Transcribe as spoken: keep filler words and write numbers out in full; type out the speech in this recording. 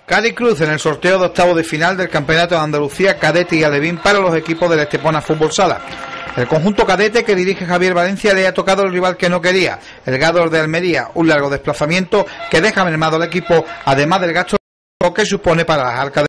Cádiz Cruz en el sorteo de octavos de final del Campeonato de Andalucía Cadete y Alevín para los equipos del Estepona Fútbol Sala. El conjunto cadete que dirige Javier Valencia le ha tocado el rival que no quería, el Gádor de Almería, un largo desplazamiento que deja mermado al equipo, además del gasto que supone para las arcas